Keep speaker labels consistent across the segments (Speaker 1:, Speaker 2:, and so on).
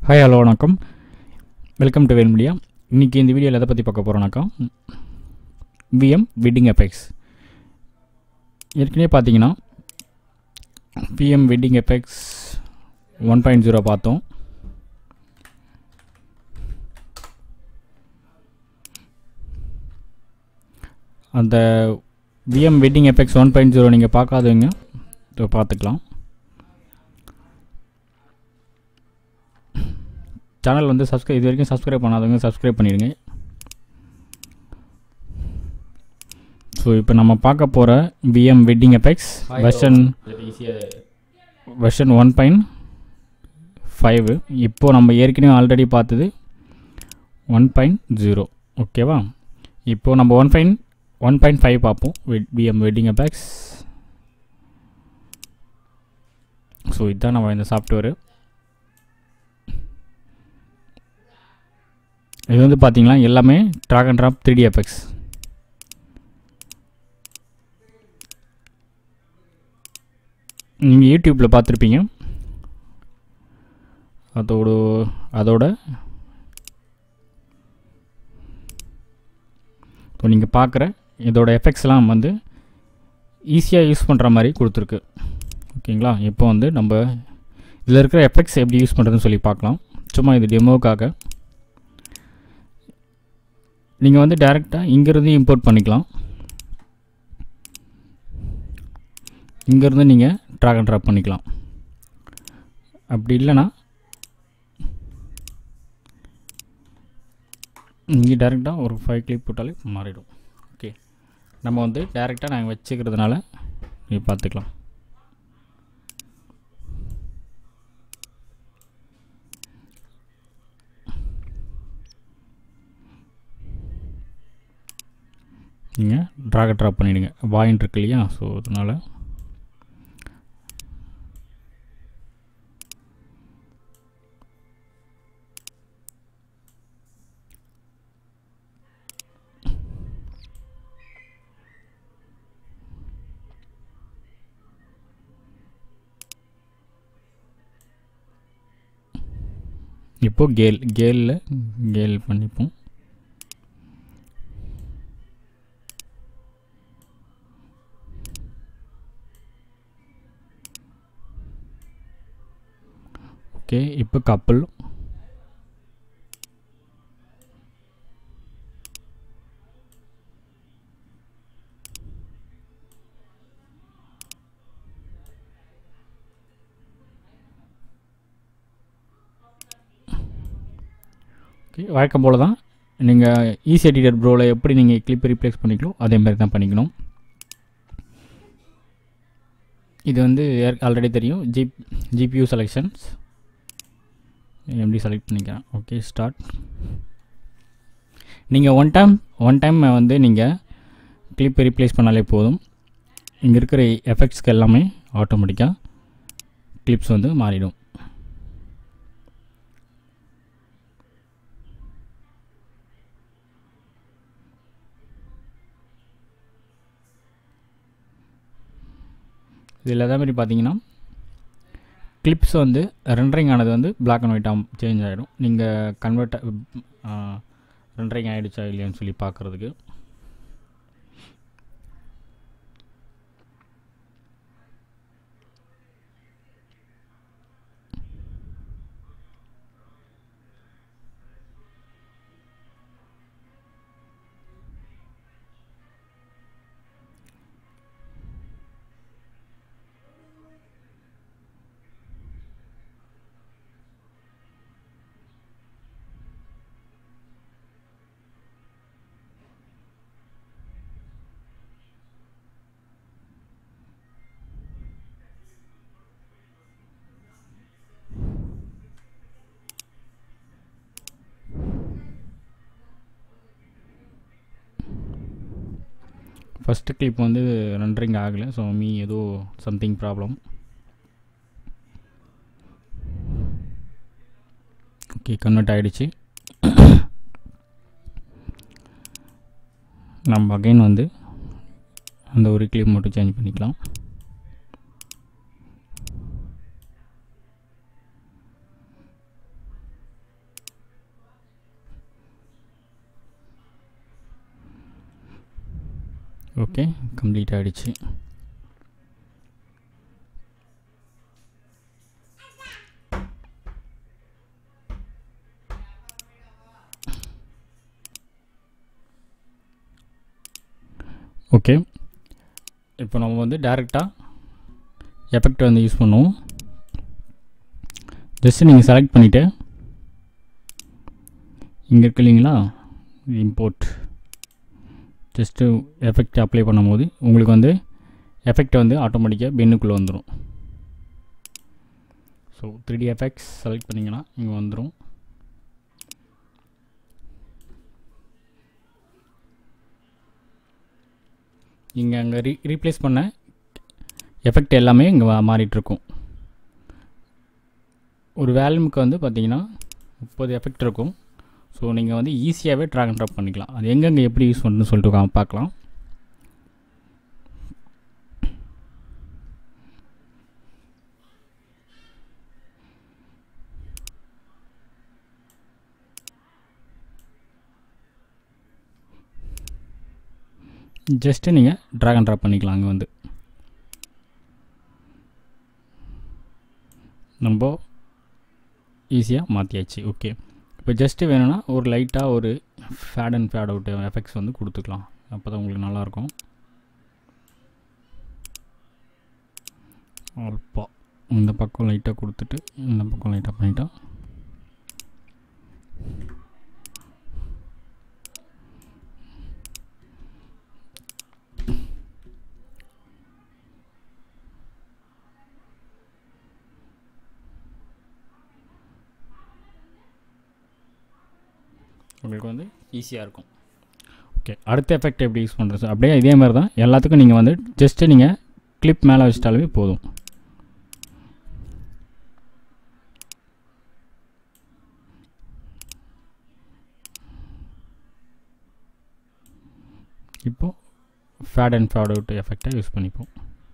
Speaker 1: Hi hello வணக்கம், welcome to Vel media. இன்றைக்கி இந்த வீடியோவில் எதை பற்றி பார்க்க போகிறோன்னாக்கா, விஎம் வெட்டிங் எஃபெக்ட்ஸ். ஏற்கனவே பார்த்தீங்கன்னா விஎம் வெட்டிங் எஃபெக்ட்ஸ் 1.0 பார்த்தோம். அந்த விஎம் வெட்டிங் எஃபெக்ட்ஸ் 1.0 நீங்கள் பார்க்காதவங்க பார்த்துக்கலாம். சேனல் வந்து இது வரைக்கும் சப்ஸ்கிரைப் பண்ணாதவங்க சப்ஸ்கிரைப் பண்ணிடுங்க. ஸோ இப்போ நம்ம பார்க்க போகிற விஎம் வெட்டிங் எஃபெக்ட்ஸ் வெர்ஷன் 1.5. இப்போது நம்ம ஏற்கனவே ஆல்ரெடி பார்த்தது 1.0. ஓகேவா? இப்போது நம்ம 1.5 பார்ப்போம், விஎம் வெட்டிங் எஃபெக்ட்ஸ். ஸோ இதுதான் நம்ம இந்த சாஃப்ட்வேரு. இது வந்து பார்த்தீங்கன்னா எல்லாமே track and drop 3D effects. நீங்கள் யூடியூப்பில் பார்த்துருப்பீங்க. அதோட இப்போ நீங்கள் பார்க்குற இதோட எஃபெக்ட்ஸ்லாம் வந்து ஈஸியாக யூஸ் பண்ணுற மாதிரி கொடுத்துருக்கு. ஓகேங்களா? இப்போ வந்து நம்ம இதில் இருக்கிற எஃபெக்ட்ஸ் எப்படி யூஸ் பண்ணுறதுன்னு சொல்லி பார்க்கலாம். சும்மா இது டெமோக்காக. நீங்கள் வந்து டைரெக்டாக இங்கேருந்து இம்போர்ட் பண்ணிக்கலாம். இங்கேருந்து நீங்கள் ட்ராக் அண்ட் ட்ராப் பண்ணிக்கலாம். அப்படி இல்லைன்னா இங்கே டைரெக்டாக ஒரு 5 கிளிப் போட்டாலே மாறிடும். ஓகே, நம்ம வந்து டைரெக்டாக நாங்கள் வச்சுக்கிறதுனால நீங்கள் பார்த்துக்கலாம். நீங்கள் ட்ராக் அண்ட் ட்ராப் பண்ணிவிடுங்க. வாயின் இருக்கு இல்லையா? ஸோ அதனால் இப்போது கேல் பண்ணிப்போம். ஓகே, இப்போ கப்பல். ஓகே, வழக்கம் போல் தான் நீங்கள் ஈஸி எடிட்டர் ப்ரோவில் எப்படி நீங்கள் கிளிப் ரீப்ளேஸ் பண்ணிக்கலாம் அதே மாதிரி தான் பண்ணிக்கணும். இது வந்து ஆல்ரெடி தெரியும். ஜிபியூ செலெக்ஷன்ஸ் எப்படி செலக்ட் பண்ணிக்கிறேன். Okay, start. நீங்கள் ஒன் டைம் வந்து நீங்கள் கிளிப் ரீப்ளேஸ் பண்ணாலே போதும். இங்கே இருக்கிற எஃபெக்ட்ஸ்க்கு எல்லாமே ஆட்டோமேட்டிக்காக கிளிப்ஸ் வந்து மாறிடும். இதில் அதே மாதிரி பார்த்தீங்கன்னா கிளிப்ஸ் வந்து ரெண்டரிங் ஆனது வந்து பிளாக் அண்ட் ஒயிட்டாக சேஞ்ச் ஆகிடும். நீங்கள் ரெண்டரிங் ஆகிடுச்சா இல்லையான்னு சொல்லி பார்க்குறதுக்கு. ஃபஸ்ட்டு கிளிப் வந்து ரெண்டரிங் ஆகலை. ஸோ ஏதோ சம்திங் ப்ராப்ளம். ஓகே, கன்வெர்ட் ஆகிடுச்சு. நம்ம அகைன் வந்து அந்த ஒரு கிளிப் மட்டும் சேஞ்ச் பண்ணிக்கலாம். ஓகே, கம்ப்ளீட் ஆகிடுச்சு. ஓகே, இப்போ நம்ம வந்து டைரெக்டாக எஃபெக்ட் வந்து யூஸ் பண்ணுவோம். ஜஸ்ட்டு நீங்கள் செலக்ட் பண்ணிவிட்டு இங்கே இருக்கு இல்லைங்களா, இம்போர்ட், ஜஸ்ட்டு எஃபெக்ட் அப்ளை பண்ணும்போது உங்களுக்கு வந்து எஃபெக்ட் வந்து ஆட்டோமேட்டிக்காக பின்னுக்குள்ளே வந்துடும். ஸோ 3D எஃபெக்ட்ஸ் செலக்ட் பண்ணிங்கன்னா இங்கே வந்துடும். இங்கே அங்கே ரீப்ளேஸ் பண்ண எஃபெக்ட் எல்லாமே இங்கே மாறிட்டுருக்கும். ஒரு வேல்யூமுக்கு வந்து பார்த்திங்கன்னா 30 எஃபெக்ட் இருக்கும். ஸோ நீங்கள் வந்து ஈஸியாகவே ட்ராக் அண்ட் ட்ராப் பண்ணிக்கலாம். அது எங்கெங்கே எப்படி யூஸ் பண்ணுறதுன்னு சொல்லிட்டு பார்க்கலாம். ஜஸ்ட்டு நீங்கள் ட்ராக் அண்ட் ட்ராப் பண்ணிக்கலாம். அங்கே வந்து நம்ம ஈஸியாக மாற்றியாச்சு. ஓகே, இப்போ ஜஸ்ட்டு வேணும்னா ஒரு லைட்டாக ஒரு fade and fade out effects வந்து கொடுத்துக்கலாம். அப்போ தான் உங்களுக்கு நல்லாயிருக்கும். அல்பா இந்த பக்கம் லைட்டாக கொடுத்துட்டு இந்த பக்கம் லைட்டாக பண்ணிட்டா உங்களுக்கு வந்து ஈஸியாக இருக்கும். ஓகே, அடுத்த எஃபெக்ட் எப்படி யூஸ் பண்ணுறது? அப்படியே இதே மாதிரி தான் எல்லாத்துக்கும் நீங்கள் வந்து ஜஸ்ட்டு நீங்கள் கிளிப் மேலே வச்சிட்டாலே போதும். இப்போது ஃபேட் அண்ட் ஃபேட் அவுட் எஃபெக்டை யூஸ் பண்ணிப்போம்.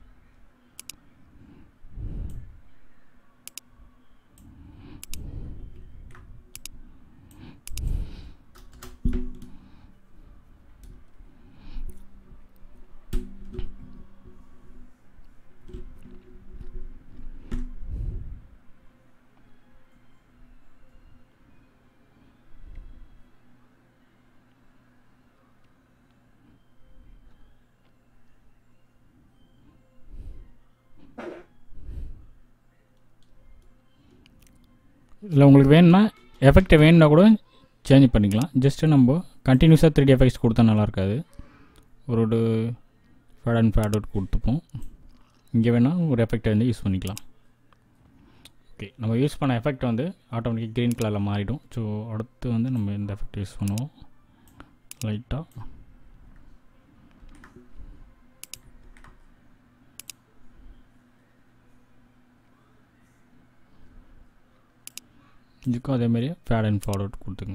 Speaker 1: இதில் உங்களுக்கு வேணும்னா எஃபெக்டை வேணுன்னா கூட சேஞ்ச் பண்ணிக்கலாம். ஜஸ்ட்டு நம்ம கண்டினியூஸாக 3D எஃபெக்ட்ஸ் கொடுத்தா நல்லா இருக்காது. ஒரு ஃபேட் அண்ட் ஃபேட் அவுட் கொடுத்துப்போம். இங்கே வேணால் ஒரு எஃபெக்டை வந்து யூஸ் பண்ணிக்கலாம். ஓகே, நம்ம யூஸ் பண்ண எஃபெக்ட் வந்து ஆட்டோமேட்டிக் க்ரீன் கலரில் மாறிடும். ஸோ அடுத்து வந்து நம்ம இந்த எஃபெக்ட் யூஸ் பண்ணுவோம். லைட்டாக இதுக்கும் அதேமாரி ஃபேட் அண்ட் ஃபேட் அவுட் கொடுத்துங்க.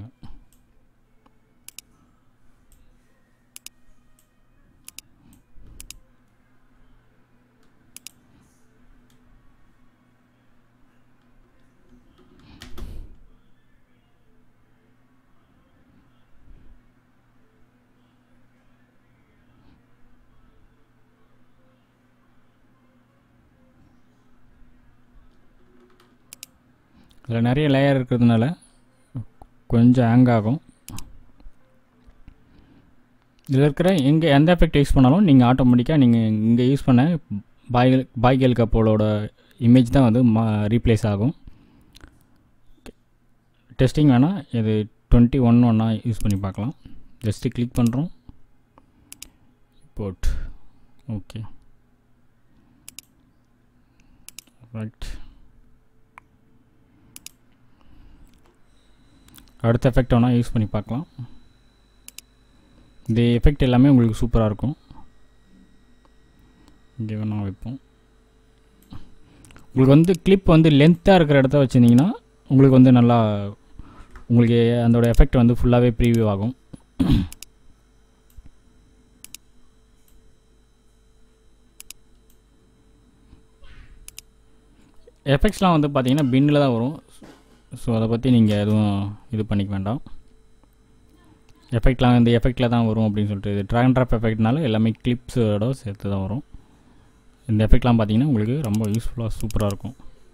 Speaker 1: இதில் நிறைய லேயர் இருக்கிறதுனால கொஞ்சம் ஹேங் ஆகும். இதில் இருக்கிற எந்த எஃபெக்ட் யூஸ் பண்ணாலும் நீங்கள் ஆட்டோமேட்டிக்காக நீங்கள் இங்கே யூஸ் பண்ண பாய் கேர்ள் கப்பலோட இமேஜ் தான் வந்து ரீப்ளேஸ் ஆகும். டெஸ்டிங் வேணால் இது 21 யூஸ் பண்ணி பார்க்கலாம். ஜஸ்ட்டு கிளிக் பண்ணுறோம், இம்போர்ட். Okay, right. அடுத்த எஃபெக்ட் வேணால் யூஸ் பண்ணி பார்க்கலாம். இந்த எஃபெக்ட் எல்லாமே உங்களுக்கு சூப்பராக இருக்கும். இங்கே வேணால் வைப்போம். உங்களுக்கு வந்து கிளிப் வந்து லென்த்தாக இருக்கிற இடத்த வச்சுருந்தீங்கன்னா உங்களுக்கு வந்து நல்லா உங்களுக்கு அதோட எஃபெக்ட் வந்து ஃபுல்லாகவே ப்ரீவியூ ஆகும். எஃபெக்ட்ஸ்லாம் வந்து பார்த்திங்கன்னா பின்னில் தான் வரும். ஸோ அதை பற்றி நீங்கள் எதுவும் இது பண்ணிக்க வேண்டாம். எஃபெக்ட்லாம் இந்த எஃபெக்டில் தான் வரும் அப்படின்னு சொல்லிட்டு. இது ட்ராக் அண்ட் ட்ராப் எஃபெக்ட்னால எல்லாமே கிளிப்ஸோட சேர்த்து தான் வரும். இந்த எஃபெக்ட்லாம் பார்த்தீங்கன்னா உங்களுக்கு ரொம்ப யூஸ்ஃபுல்லாக சூப்பராக இருக்கும்.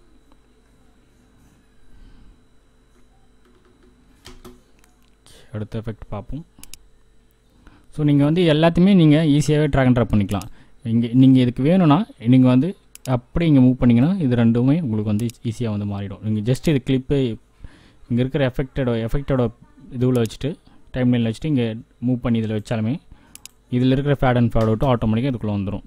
Speaker 1: அடுத்த எஃபெக்ட் பார்ப்போம். ஸோ நீங்கள் வந்து எல்லாத்தையுமே நீங்கள் ஈஸியாகவே ட்ராக் அண்ட் ட்ராப் பண்ணிக்கலாம். நீங்கள் இதுக்கு வேணும்னா நீங்கள் வந்து அப்படியே இங்கே மூவ் பண்ணிங்கன்னா இது ரெண்டுமே உங்களுக்கு வந்து ஈஸியாக வந்து மாறிடும். நீங்கள் ஜஸ்ட் இது கிளிப்பு இங்கே இருக்கிற எஃபெக்டோட இதுவில் வச்சுட்டு டைம் லைனில் வச்சுட்டு இங்கே மூவ் பண்ணி இதில் வச்சாலுமே இதில் இருக்கிற ஃபேட் அண்ட் ஃபேட் அவுட்டும் ஆட்டோமேட்டிக்காக இதுக்குள்ளே வந்துடும்.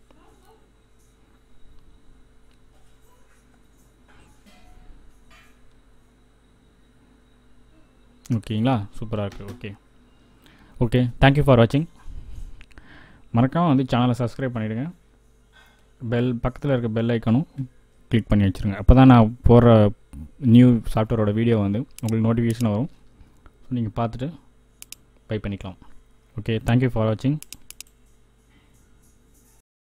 Speaker 1: ஓகேங்களா, சூப்பராக இருக்குது. ஓகே தேங்க்யூ ஃபார் வாட்சிங். மறக்காமல் வந்து சேனலை சப்ஸ்கிரைப் பண்ணிவிடுங்க. பக்கத்தில் இருக்க பெல் ஐக்கனும் கிளிக் பண்ணி வச்சுருங்க. அப்போ தான் நான் போடுற நியூ சாஃப்ட்வேரோட வீடியோ வந்து உங்களுக்கு நோட்டிஃபிகேஷன் வரும். ஸோ நீங்கள் பார்த்துட்டு பை பண்ணிக்கலாம். ஓகே தேங்க்யூ ஃபார் வாட்சிங்.